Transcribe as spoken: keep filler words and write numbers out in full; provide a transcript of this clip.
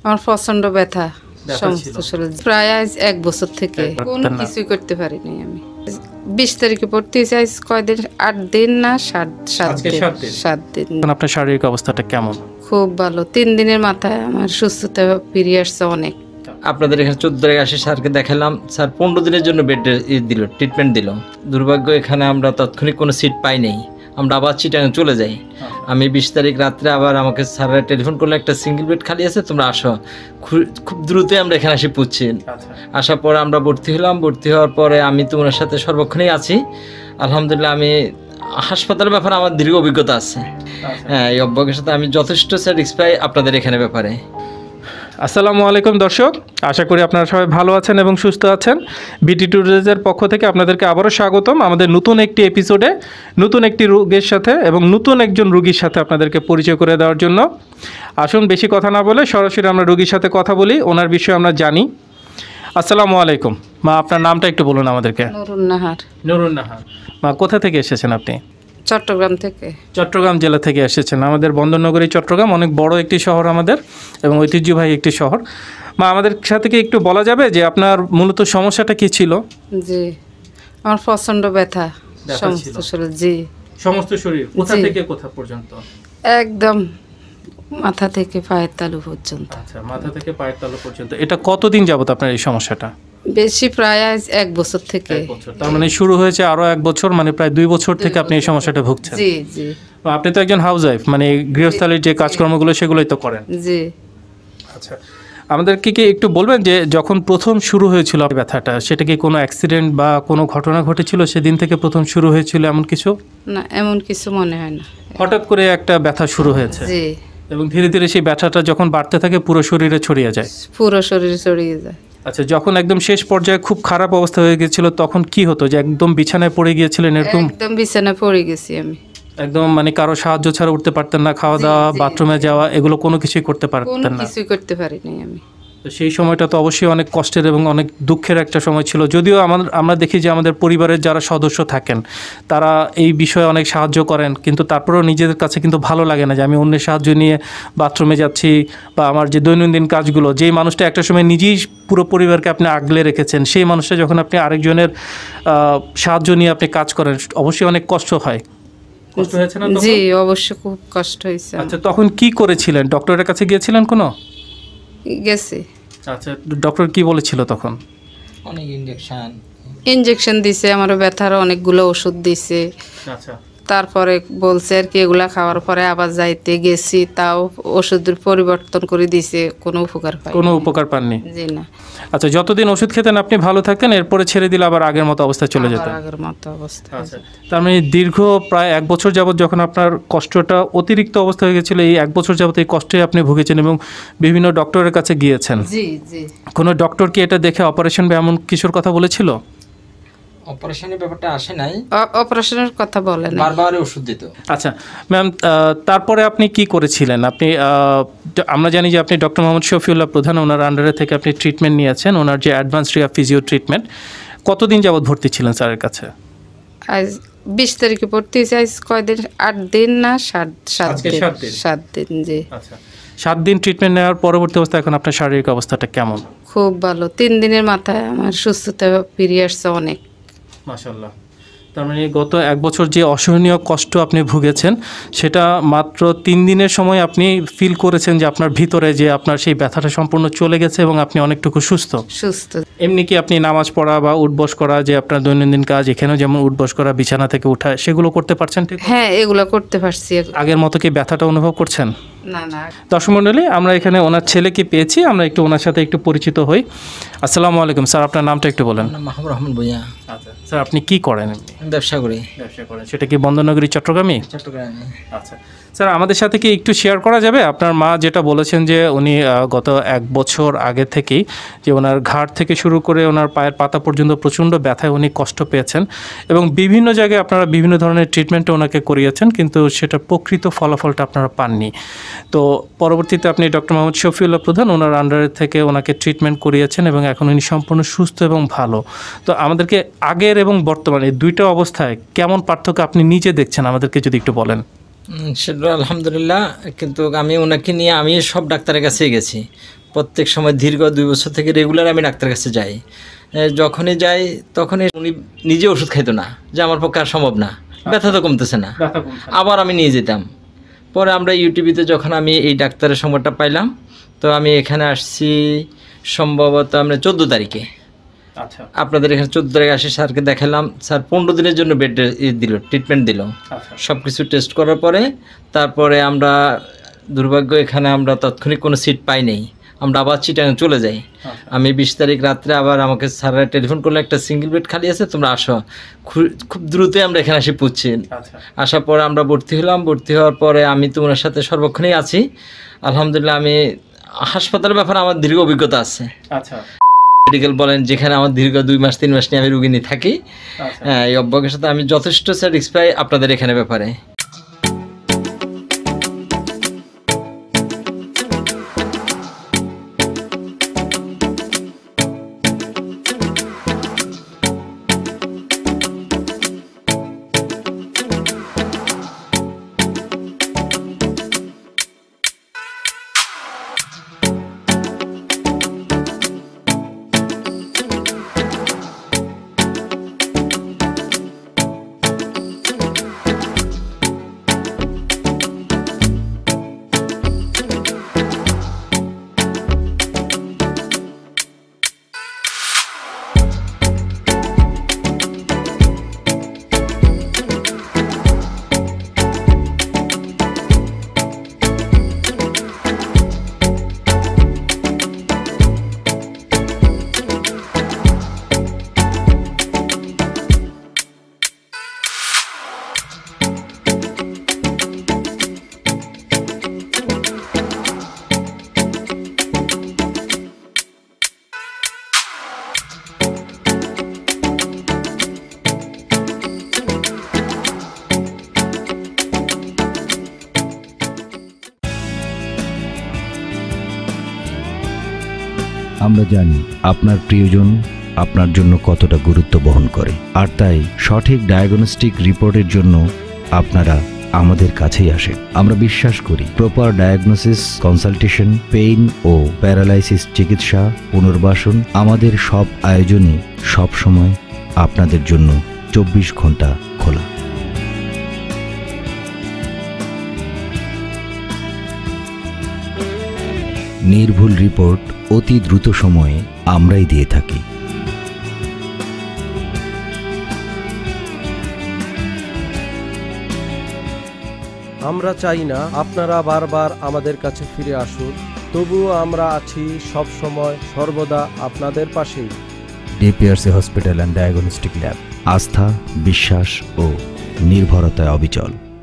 আমার প্রচন্ড ব্যথা সমস্ত শরীর, প্রায় আজ এক বছর থেকে কোনো কিছুই করতে পারিনি আমি। বিশ তারিখে পড়তে চাই, কয়দিন আট দিন না সাত সাত দিন সাত দিন। আপনার শারীরিক অবস্থাটা কেমন? খুব ভালো, তিন দিনের মাথায় আমার সুস্থতা ফিরে আসছে অনেক। আপনাদের এখানে চোদ্দ তারিখ আসে স্যারকে দেখালাম, স্যার পনেরো দিনের জন্য বেড দিল, ট্রিটমেন্ট দিল। দুর্ভাগ্য এখানে আমরা তাৎক্ষণিক কোনো সিট পাই নাই, আমরা আবার চিটাং চলে যাই। আমি বিশ তারিখ রাত্রে আবার আমাকে স্যাররা টেলিফোন করলে একটা সিঙ্গেল বেড খালি আছে, তোমরা আসো। খুব দ্রুতই আমরা এখানে আসি পৌঁছি। আসার পরে আমরা ভর্তি হলাম, ভর্তি হওয়ার পরে আমি তো ওনার সাথে সর্বক্ষণেই আছি। আলহামদুলিল্লাহ আমি হাসপাতালের ব্যাপারে আমার দীর্ঘ অভিজ্ঞতা আছে। হ্যাঁ, এই অভ্যাগের সাথে আমি যথেষ্ট স্যাটিসফাই আপনাদের এখানে ব্যাপারে। আসসালামু আলাইকুম দর্শক, আশা করি আপনারা সবাই ভালো আছেন এবং সুস্থ আছেন। বিটি টুডেজের পক্ষ থেকে আপনাদেরকে আবারও স্বাগতম আমাদের নতুন একটি এপিসোডে, নতুন একটি রোগীর সাথে এবং নতুন একজন রোগীর সাথে আপনাদেরকে পরিচয় করে দেওয়ার জন্য। আসুন বেশি কথা না বলে সরাসরি আমরা রোগীর সাথে কথা বলি, ওনার বিষয়ে আমরা জানি। আসসালামু আলাইকুম মা, আপনার নামটা একটু বলুন আমাদেরকে। নুরুন নাহার। নুরুন নাহার মা, কোথা থেকে এসেছেন আপনি? চট্টগ্রাম থেকে। চট্টগ্রাম জেলা থেকে এসেছেন। আমাদের বন্দরনগরী চট্টগ্রাম অনেক বড় একটি শহর আমাদের এবং ঐতিহ্যবাহী একটি শহর। মা, আমাদের সাথে কি একটু বলা যাবে যে আপনার মূলত সমস্যাটা কি ছিল? জি, আমার প্রচন্ড ব্যথা সমস্ত শরীর। জি, সমস্ত শরীর কোথা থেকে কোথা পর্যন্ত? একদম মাথা থেকে পায়ের তালু পর্যন্ত। আচ্ছা, মাথা থেকে পায়ের তালু পর্যন্ত। এটা কতদিন যাবত আপনার এই সমস্যাটা? বেশি, প্রায় এক বছর থেকে। তার মানে শুরু হয়েছে আরো এক বছর, মানে প্রায় দুই বছর থেকে আপনি এই সমস্যাটা ভুগছেন। জি জি। আপনি তো একজন হাউস ওয়াইফ, মানে গৃহস্থালীর যে কাজকর্মগুলো সেগুলোই তো করেন। জি। আচ্ছা, আমাদেরকে কি একটু বলবেন যে যখন প্রথম শুরু হয়েছিল ব্যথাটা, সেটা কি কোনো অ্যাক্সিডেন্ট বা কোনো ঘটনা ঘটেছিল সেদিন থেকে প্রথম শুরু হয়েছিল এমন কিছু? না, এমন কিছু মনে হয় না। হঠাৎ করে একটা ব্যথা শুরু হয়েছে। জি। এবং ধীরে ধীরে সেই ব্যথাটা যখন বাড়তে থাকে পুরো শরীরে ছড়িয়ে যায়। পুরো শরীরে ছড়িয়ে যায়। আচ্ছা, যখন একদম শেষ পর্যায়ে খুব খারাপ অবস্থা হয়ে গিয়েছিল তখন কি হতো, যে একদম বিছানায় পড়ে গিয়েছিলেন এরকম? একদম বিছানায় পড়ে গেছি আমি। একদম মানে কারো সাহায্য ছাড়া উঠতে পারতেন না, খাওয়া দাওয়া, বাথরুমে যাওয়া, এগুলো কোনো কিছুই করতে পারতেন না? কোনো কিছুই করতে পারিনি আমি। তো সেই সময়টা তো অবশ্যই অনেক কষ্টের এবং অনেক দুঃখের একটা সময় ছিল। যদিও আমাদের আমরা দেখি যে আমাদের পরিবারের যারা সদস্য থাকেন তারা এই বিষয়ে অনেক সাহায্য করেন, কিন্তু তারপরেও নিজেদের কাছে কিন্তু ভালো লাগে না যে আমি অন্যের সাহায্য নিয়ে বাথরুমে যাচ্ছি বা আমার যে দৈনন্দিন কাজগুলো, যেই মানুষটা একটা সময় নিজেই পুরো পরিবারকে আপনি আগলে রেখেছেন, সেই মানুষটা যখন আপনি আরেকজনের সাহায্য নিয়ে আপনি কাজ করেন অবশ্যই অনেক কষ্ট হয়। কষ্ট হয়েছে না? জি, অবশ্যই খুব কষ্ট হয়েছে। আচ্ছা, তখন কি করেছিলেন? ডক্টরের কাছে গিয়েছিলেন কোনো? গেছি। আচ্ছা, ডক্টর কি বলেছিল তখন? অনেক ইনজেকশন ইনজেকশন দিছে, আমার ব্যথার অনেকগুলো ওষুধ দিছে। আচ্ছা, তারপরে বলছে আর কি এগুলা খাওয়ার পরে আবার যাইতে গেছি, তাও ওষুধের পরিবর্তন করে দিছে, কোনো উপকার পাই কোনো উপকার পাননি? জি না। আচ্ছা, যতদিন ওষুধ খেতেন আপনি ভালো থাকতেন, এরপরে ছেড়ে দিলে আবার আগের মতো অবস্থা চলে যেত? আগের মতো অবস্থা। আচ্ছা, তার মানে দীর্ঘ প্রায় এক বছর যাবত যখন আপনার কষ্টটা অতিরিক্ত অবস্থা হয়ে গেছিল, এই এক বছর যাবত এই কষ্টে আপনি ভুগেছেন এবং বিভিন্ন ডক্টরের কাছে গিয়েছেন। জি জি। কোনো ডক্টর কি এটা দেখে অপারেশন বা এমন কিছুর কথা বলেছিল? অপারেশনের ব্যাপারটা আসে নাই, অপারেশনের কথা বলেন, বারবার ওষুধ দিত। আচ্ছা ম্যাম, তারপরে আপনি কি করেছিলেন? আপনি আমরা জানি যে আপনি ডক্টর মোহাম্মদ শফিউল্লাহ প্রধান, ওনার আন্ডারে থেকে আপনি ট্রিটমেন্ট নিয়েছেন, ওনার যে অ্যাডভান্স রিয়া ফিজিও ট্রিটমেন্ট। কতদিন যাবত ভর্তি ছিলেন স্যারের কাছে? আজ বিশ তারিখে পড়তে চাই, কয়দিন আট দিন না সাত সাত দিন সাত দিন। জি। আচ্ছা, সাত দিন ট্রিটমেন্ট নেওয়ার পরবর্তী অবস্থা এখন আপনার শারীরিক অবস্থাটা কেমন? খুব ভালো, তিন দিনের মাথায় আমার সুস্থতা ফিরে আসছে অনেক। মাশাআল্লাহ। তার মানে গত এক বছর যে অসহনীয় কষ্ট আপনি ভুগেছেন সেটা মাত্র তিন দিনের সময় আপনি ফিল করেছেন যে আপনার ভিতরে যে আপনার সেই ব্যথাটা সম্পূর্ণ চলে গেছে এবং আপনি অনেকটুকু সুস্থ সুস্থ। এমনি কি আপনি নামাজ পড়া বা উঠবস করা, যে আপনার দৈনন্দিন কাজ এখানেও যেমন উঠবস করা, বিছানা থেকে ওঠা, সেগুলো করতে পারছেন? ঠিক, হ্যাঁ, এগুলো করতে পারছি। আগের মতো কি ব্যথাটা অনুভব করছেন? না না। দর্শক মণ্ডলী, আমরা এখানে ওনার ছেলেকে পেয়েছি, আমরা একটু ওনার সাথে একটু পরিচিত হই। আসসালামু আলাইকুম স্যার, আপনার নামটা একটু বলেন। মাহমুদ রহমান ভুঁইয়া। আচ্ছা স্যার, আপনি কি করেন? ব্যবসা করি। ব্যবসা করেন, সেটা কি বন্দরনগরী চট্টগ্রামে? চট্টগ্রামে। আচ্ছা স্যার, আমাদের সাথে কি একটু শেয়ার করা যাবে? আপনার মা যেটা বলেছেন যে উনি গত এক বছর আগে থেকেই যে ওনার ঘাড় থেকে শুরু করে ওনার পায়ের পাতা পর্যন্ত প্রচণ্ড ব্যথায় উনি কষ্ট পেয়েছেন এবং বিভিন্ন জায়গায় আপনারা বিভিন্ন ধরনের ট্রিটমেন্টে ওনাকে করিয়েছেন, কিন্তু সেটা প্রকৃত ফলাফলটা আপনারা পাননি। তো পরবর্তীতে আপনি ডক্টর মোহাম্মদ শফিউল্লাহ প্রধান, ওনার আন্ডারে থেকে ওনাকে ট্রিটমেন্ট করিয়েছেন এবং এখন উনি সম্পূর্ণ সুস্থ এবং ভালো। তো আমাদেরকে আগের এবং বর্তমানে দুইটা অবস্থায় কেমন পার্থক্য আপনি নিজে দেখছেন আমাদেরকে যদি একটু বলেন। সেটা আলহামদুলিল্লাহ, কিন্তু আমি ওনাকে নিয়ে আমি সব ডাক্তারের কাছে গেছি, প্রত্যেক সময় দীর্ঘ দুই বছর থেকে রেগুলার আমি ডাক্তারের কাছে যাই। যখনই যাই তখনই উনি নিজে ওষুধ খাইতো না, যে আমার পক্ষে আর সম্ভব না, ব্যথা তো কমতেছে না, আবার আমি নিয়ে যেতাম। পরে আমরা ইউটিউবিতে যখন আমি এই ডাক্তারের সংবাদটা পাইলাম, তো আমি এখানে আসছি সম্ভবত আমরা চোদ্দো তারিখে। আচ্ছা, আপনাদের এখানে চোদ্দো তারিখে আসি, স্যারকে দেখালাম। স্যার পনেরো দিনের জন্য বেড দিল, ট্রিটমেন্ট দিল। সব কিছু টেস্ট করার পরে তারপরে আমরা দুর্ভাগ্য এখানে আমরা তাৎক্ষণিক কোনো সিট পাই নাই, আমরা আবার চিটাং চলে যাই। আমি বিশ তারিখ রাত্রে আবার আমাকে স্যারের টেলিফোন করলে একটা সিঙ্গেল বেড খালি আছে, তোমরা আসো। খুব দ্রুতই আমরা এখানে আসি পৌঁছি। আসার পরে আমরা ভর্তি হলাম। ভর্তি হওয়ার পরে আমি তোমার সাথে সর্বক্ষণই আছি। আলহামদুলিল্লাহ, আমি হাসপাতালের ব্যাপারে আমার দীর্ঘ অভিজ্ঞতা আছে। আচ্ছা, মেডিকেল বলেন, যেখানে আমার দীর্ঘ দুই মাস তিন মাস নিয়ে আমি রুগী নিয়ে থাকি। হ্যাঁ, এই অভ্যাসের সাথে আমি যথেষ্ট স্যাটিসফাই আপনাদের এখানে ব্যাপারে। আমরা জানি আপনার প্রিয়জন আপনার জন্য কতটা গুরুত্ব বহন করে, আর তাই সঠিক ডায়াগনস্টিক রিপোর্টের জন্য আপনারা আমাদের কাছেই আসেন। আমরা বিশ্বাস করি প্রপার ডায়াগনোসিস, কনসালটেশন, পেইন ও প্যারালাইসিস চিকিৎসা, পুনর্বাসন, আমাদের সব আয়োজনই সব সময় আপনাদের জন্য চব্বিশ ঘন্টা খোলা। নির্ভুল রিপোর্ট অতি দ্রুত সময়ে আমরাই দিয়ে থাকি। আমরা চাই না আপনারা বারবার আমাদের কাছে ফিরে আসুন, তবুও আমরা আছি সব সময় সর্বদা আপনাদের পাশেই। DPRC hospital and diagnostic lab, আস্থা, বিশ্বাস ও নির্ভরতায় অবিচল।